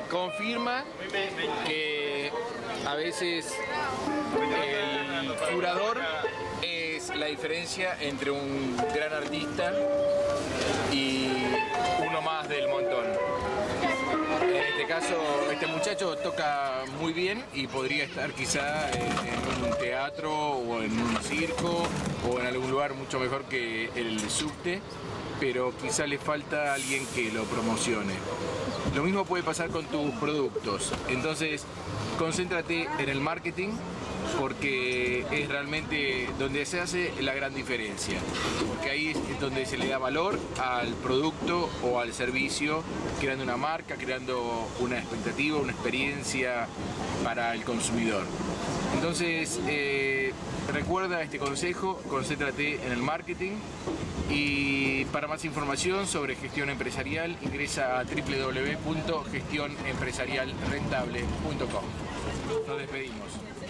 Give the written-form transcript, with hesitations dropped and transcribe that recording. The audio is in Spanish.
confirma que a veces el curador es la diferencia entre un gran artista y uno más del montón. En este caso, este muchacho toca muy bien y podría estar quizá en un teatro o en un circo o en algún lugar mucho mejor que el subte, pero quizá le falta alguien que lo promocione. Lo mismo puede pasar con tus productos, entonces concéntrate en el marketing porque es realmente donde se hace la gran diferencia, porque ahí es donde se le da valor al producto o al servicio, creando una marca, creando una expectativa, una experiencia para el consumidor. Entonces recuerda este consejo, concéntrate en el marketing, y para más información sobre gestión empresarial ingresa a www.gestionempresarialrentable.com. Nos despedimos.